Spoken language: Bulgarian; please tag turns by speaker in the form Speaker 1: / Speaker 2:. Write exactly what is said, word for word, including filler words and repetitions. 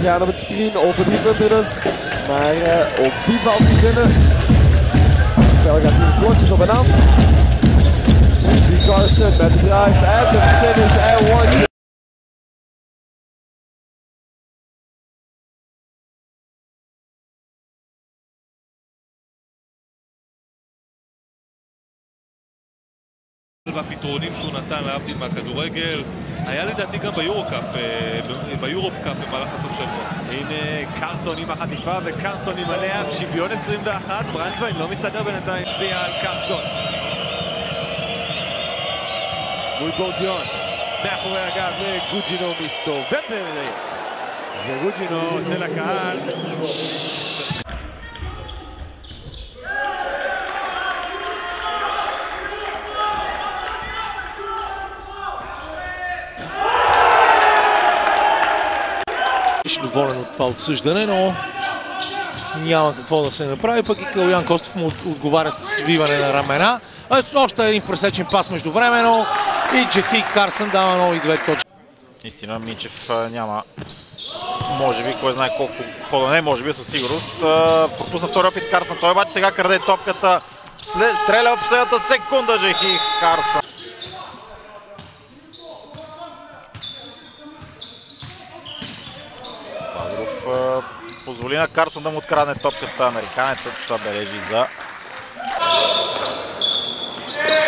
Speaker 1: gaan op het screen, open driepunten dus. Maar uh, ook die valt niet binnen. Het spel gaat hier vlotjes op en af. G. Carson met de drive en de finish en one.
Speaker 2: בפתרונים שהוא נתן להבדיל מהכדורגל, היה לדעתי גם ביורוקאפ, ביורופקאפ במהלך הסוף שבוע.
Speaker 3: הנה קרסון עם החטיפה וקרסון עם עליה, שוויון עשרים ואחת, ברנדווין לא מסתדר בינתיים, השפיע על קרסון. מול גורג'יון, מאחורי הגב לגוג'ינו מסתובב, וגוג'ינו עושה לקהל.
Speaker 4: Доволен от това отсъждане, но няма какво да се направи, пък и Калуян Костов му отговаря с свиване на рамена. А още един пресечен пас междувременно и Джахи Карсън дава нови две точки.
Speaker 5: Истина, Минчев няма, може би, кой знае колко хода, не може би със сигурност. Пропусна втори опит Карсън, той обаче сега краде топката, стреля в последната секунда Джахи Карсън. Позволи на Карсън да му открадне топката. Американецът бележи за